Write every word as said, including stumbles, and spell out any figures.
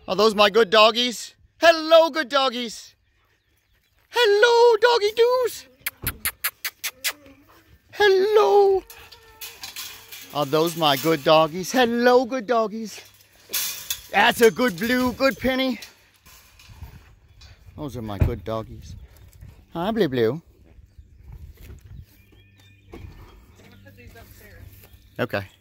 Are those my good doggies? Hello, good doggies. Hello, doggy doos. Hello. Are those my good doggies? Hello, good doggies. That's a good blue, good penny. Those are my good doggies. Hi, Blue Blue. I'm gonna put these upstairs. Okay.